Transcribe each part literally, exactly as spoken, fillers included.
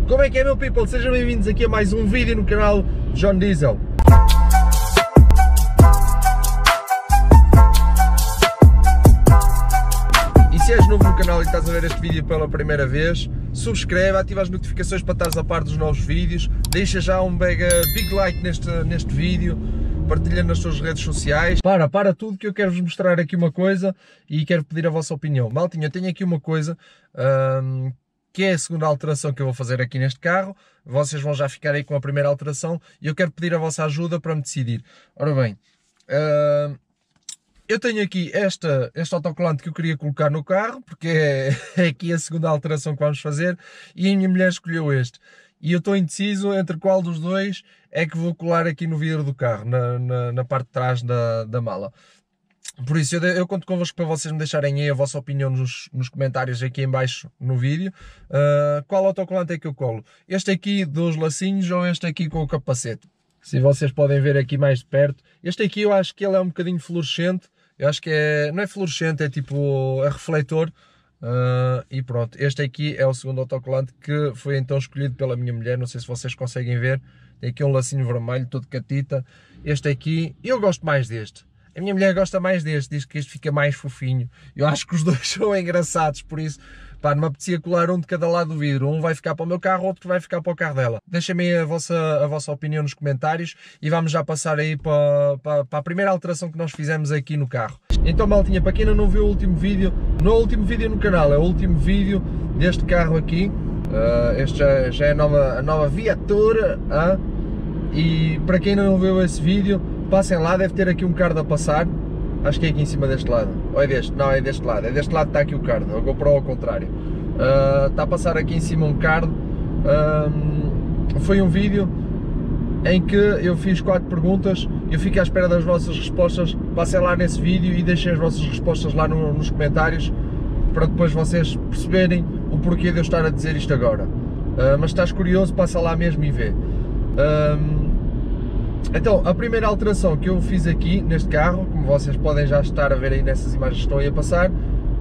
Como é que é, meu people? Sejam bem-vindos aqui a mais um vídeo no canal John Diesel. E se és novo no canal e estás a ver este vídeo pela primeira vez, subscreve, ativa as notificações para estares a par dos novos vídeos, deixa já um mega big like neste, neste vídeo, partilha nas tuas redes sociais. Para, para tudo que eu quero vos mostrar aqui uma coisa e quero pedir a vossa opinião. Maltinha, eu tenho aqui uma coisa hum, que é a segunda alteração que eu vou fazer aqui neste carro. Vocês vão já ficar aí com a primeira alteração e eu quero pedir a vossa ajuda para me decidir. Ora bem, hum, eu tenho aqui esta, este autocolante que eu queria colocar no carro, porque é, é aqui a segunda alteração que vamos fazer, e a minha mulher escolheu este. E eu estou indeciso entre qual dos dois é que vou colar aqui no vidro do carro, na, na, na parte de trás da, da mala. Por isso eu, eu conto convosco para vocês me deixarem aí a vossa opinião nos, nos comentários aqui em baixo no vídeo. Uh, qual autocolante é que eu colo? Este aqui dos lacinhos ou este aqui com o capacete? Se vocês podem ver aqui mais de perto. Este aqui eu acho que ele é um bocadinho fluorescente. Eu acho que é, não é fluorescente, é tipo, é refletor. Uh, e pronto, este aqui é o segundo autocolante que foi então escolhido pela minha mulher. Não sei se vocês conseguem ver, tem aqui um lacinho vermelho, todo catita. Este aqui, eu gosto mais deste, a minha mulher gosta mais deste, diz que este fica mais fofinho. Eu acho que os dois são engraçados, por isso, pá, não me apetecia colar um de cada lado do vidro. Um vai ficar para o meu carro, outro vai ficar para o carro dela. Deixem-me aí a vossa, a vossa opinião nos comentários e vamos já passar aí para, para, para a primeira alteração que nós fizemos aqui no carro. Então, maltinha, para quem ainda não viu o último vídeo, não é o último vídeo no canal, é o último vídeo deste carro aqui. Uh, este já, já é a nova, a nova viatura. Uh, e para quem ainda não viu esse vídeo, passem lá, deve ter aqui um card a passar. Acho que é aqui em cima deste lado. Ou é deste? Não, é deste lado. É deste lado que está aqui o card. A GoPro ao contrário. Uh, está a passar aqui em cima um card. Uh, foi um vídeo em que eu fiz quatro perguntas. Eu fico à espera das vossas respostas. Passem lá nesse vídeo e deixem as vossas respostas lá no, nos comentários, para depois vocês perceberem o porquê de eu estar a dizer isto agora. Uh, mas se estás curioso, passa lá mesmo e vê. Uh, Então, a primeira alteração que eu fiz aqui neste carro, como vocês podem já estar a ver aí nessas imagens que estão aí a passar,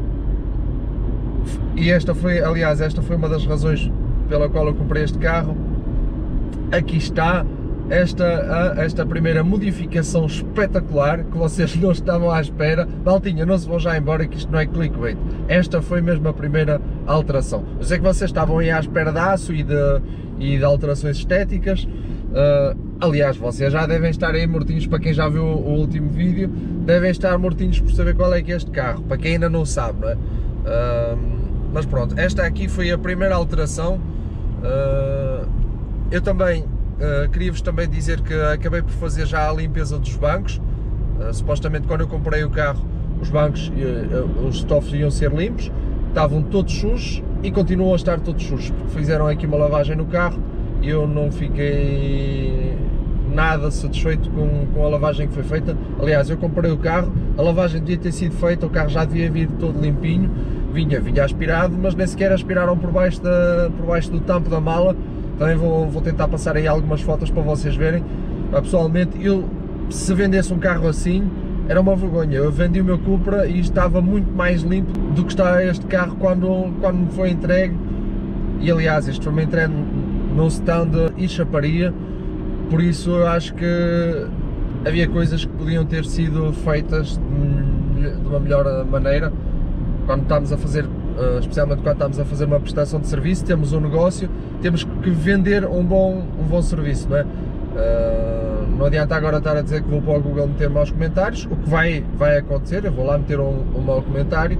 e esta foi, aliás, esta foi uma das razões pela qual eu comprei este carro. Aqui está esta, esta primeira modificação espetacular que vocês não estavam à espera. Maltinha, não se vão já embora que isto não é clickbait. Esta foi mesmo a primeira alteração. Eu sei que vocês estavam aí à espera de aço e de, e de alterações estéticas. Uh, aliás, vocês já devem estar aí mortinhos, para quem já viu o, o último vídeo, devem estar mortinhos por saber qual é que é este carro, para quem ainda não sabe, não é? Uh, mas pronto, esta aqui foi a primeira alteração. Uh, eu também uh, queria-vos também dizer que acabei por fazer já a limpeza dos bancos. Uh, supostamente quando eu comprei o carro, os bancos, uh, os estofos iam ser limpos, estavam todos sujos e continuam a estar todos sujos, porque fizeram aqui uma lavagem no carro. Eu não fiquei nada satisfeito com, com a lavagem que foi feita. Aliás, eu comprei o carro, a lavagem devia ter sido feita, o carro já devia vir todo limpinho, vinha, vinha aspirado, mas nem sequer aspiraram por baixo, da, por baixo do tampo da mala. Também vou, vou tentar passar aí algumas fotos para vocês verem. Pessoalmente, eu, se vendesse um carro assim, era uma vergonha. Eu vendi o meu Cupra e estava muito mais limpo do que está este carro quando, quando me foi entregue. E aliás, este foi-me entregue num stand e chaparia, por isso eu acho que havia coisas que podiam ter sido feitas de uma melhor maneira. Quando estamos a fazer, especialmente quando estamos a fazer uma prestação de serviço, temos um negócio, temos que vender um bom, um bom serviço, não é? Não adianta agora estar a dizer que vou para o Google meter maus comentários, o que vai, vai acontecer, eu vou lá meter um, um mau comentário.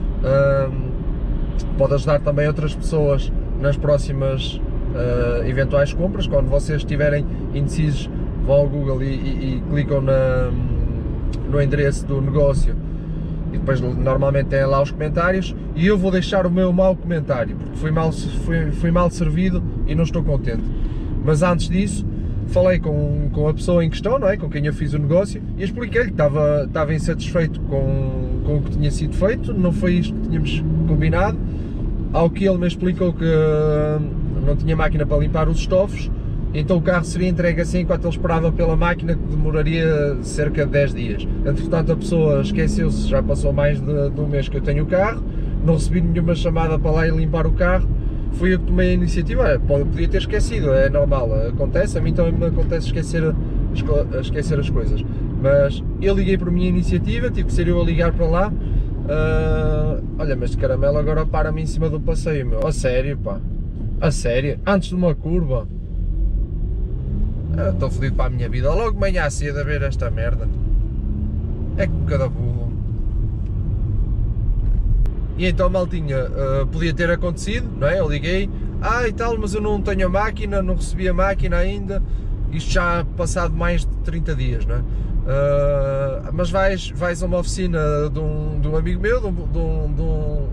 Pode ajudar também outras pessoas nas próximas Uh, eventuais compras. Quando vocês estiverem indecisos, vão ao Google e, e, e clicam na, no endereço do negócio e depois normalmente tem lá os comentários, e eu vou deixar o meu mau comentário porque fui mal, fui, fui mal servido e não estou contente. Mas antes disso falei com, com a pessoa em questão, não é? Com quem eu fiz o negócio, e expliquei-lhe que estava, estava insatisfeito com, com o que tinha sido feito, não foi isto que tínhamos combinado. Ao que ele me explicou que não tinha máquina para limpar os estofos, então o carro seria entregue assim enquanto ele esperava pela máquina, que demoraria cerca de dez dias. Entretanto a pessoa esqueceu-se, já passou mais de, de um mês que eu tenho o carro, não recebi nenhuma chamada para lá e limpar o carro, fui eu que tomei a iniciativa. Olha, podia ter esquecido, é normal, acontece, a mim também me acontece esquecer, esquecer as coisas, mas eu liguei por minha iniciativa, tive que ser eu a ligar para lá. Uh, olha, mas de caramelo agora para-me em cima do passeio, meu, a sério, pá, a sério, antes de uma curva. Estou fodido para a minha vida, logo de manhã cedo a ver esta merda, é que cada burro. E então, maltinha, uh, podia ter acontecido, não é? Eu liguei, ah e tal, mas eu não tenho a máquina, não recebi a máquina ainda, isto já passado mais de trinta dias, não é? Uh, mas vais, vais a uma oficina de um, de um amigo meu, de, um, de, um, de, um,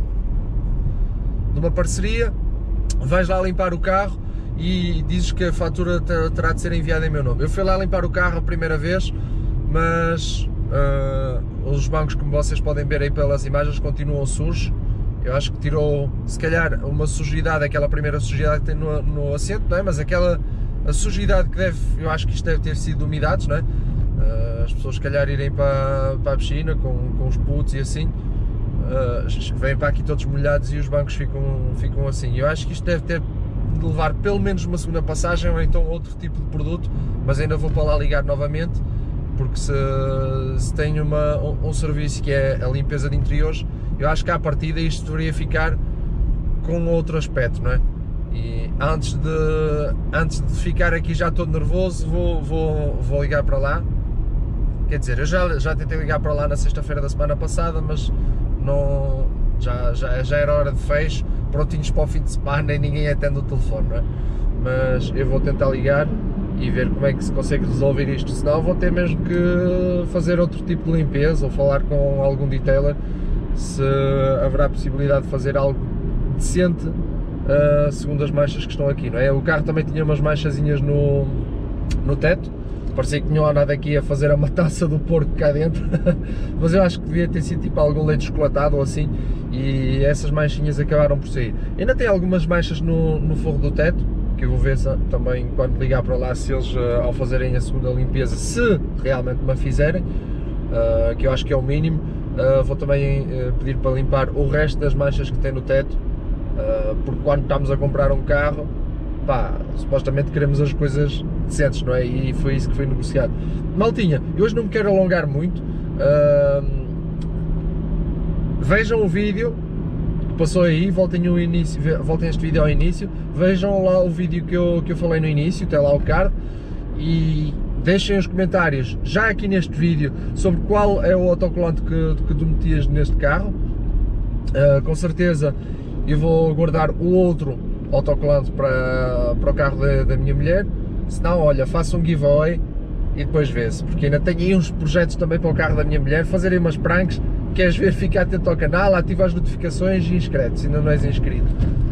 de uma parceria, vais lá limpar o carro e dizes que a fatura terá de ser enviada em meu nome. Eu fui lá limpar o carro a primeira vez, mas uh, os bancos, como vocês podem ver aí pelas imagens, continuam sujos. Eu acho que tirou, se calhar, uma sujidade, aquela primeira sujidade que tem no, no assento, não é? Mas aquela a sujidade que deve, eu acho que isto deve ter sido umidades, não é? Uh, as pessoas, se calhar, irem para, para a piscina com, com os putos e assim, uh, vêm para aqui todos molhados e os bancos ficam, ficam assim. Eu acho que isto deve ter de levar pelo menos uma segunda passagem ou então outro tipo de produto, mas ainda vou para lá ligar novamente, porque se, se tem uma, um, um serviço que é a limpeza de interiores, eu acho que à partida isto deveria ficar com outro aspecto, não é? E antes de, antes de ficar aqui já todo nervoso, vou, vou, vou ligar para lá. Quer dizer, eu já, já tentei ligar para lá na sexta-feira da semana passada, mas não, já, já, já era hora de fecho, prontinhos para o fim de semana e ninguém atende o telefone, não é? Mas eu vou tentar ligar e ver como é que se consegue resolver isto, senão vou ter mesmo que fazer outro tipo de limpeza ou falar com algum detailer se haverá possibilidade de fazer algo decente, uh, segundo as manchas que estão aqui, não é? O carro também tinha umas manchazinhas no, no teto, parecia que tinham andado aqui a fazer a matança do porco cá dentro, mas eu acho que devia ter sido tipo algum leite chocolatado ou assim, e essas manchinhas acabaram por sair. Ainda tem algumas manchas no, no forro do teto, que eu vou ver também quando ligar para lá, se eles ao fazerem a segunda limpeza, se realmente me a fizerem, uh, que eu acho que é o mínimo, uh, vou também uh, pedir para limpar o resto das manchas que tem no teto, uh, porque quando estamos a comprar um carro, pá, supostamente queremos as coisas decentes, não é? E foi isso que foi negociado. Maltinha, eu hoje não me quero alongar muito, uh, vejam o vídeo que passou aí, voltem, o início, voltem este vídeo ao início, vejam lá o vídeo que eu, que eu falei no início, tem lá o card, e deixem os comentários já aqui neste vídeo sobre qual é o autocolante que, que tu metias neste carro. Uh, com certeza eu vou guardar o outro autocolante para, para o carro da, da minha mulher, se não, olha, faço um giveaway e depois vê-se, porque ainda tenho aí uns projetos também para o carro da minha mulher, fazerem umas pranks. Queres ver, fica atento ao canal, ativa as notificações e inscreve-te se ainda não és inscrito.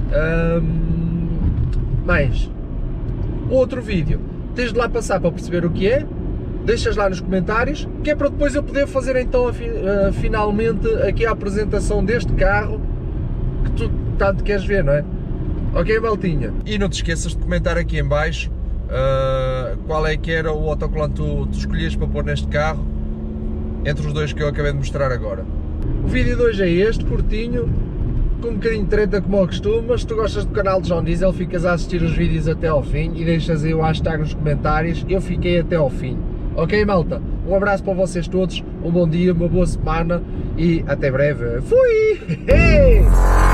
Um, mais outro vídeo, tens de lá passar para perceber o que é, deixas lá nos comentários, que é para depois eu poder fazer então a, uh, finalmente aqui a apresentação deste carro que tu tanto queres ver, não é? Ok, maltinha? E não te esqueças de comentar aqui em baixo uh, qual é que era o autocolante que tu, tu escolhias para pôr neste carro, entre os dois que eu acabei de mostrar agora. O vídeo de hoje é este, curtinho, com um bocadinho de treta como ao costume, mas se tu gostas do canal de João Diesel, ficas a assistir os vídeos até ao fim e deixas aí o hashtag nos comentários, eu fiquei até ao fim. Ok, malta? Um abraço para vocês todos, um bom dia, uma boa semana e até breve. Fui!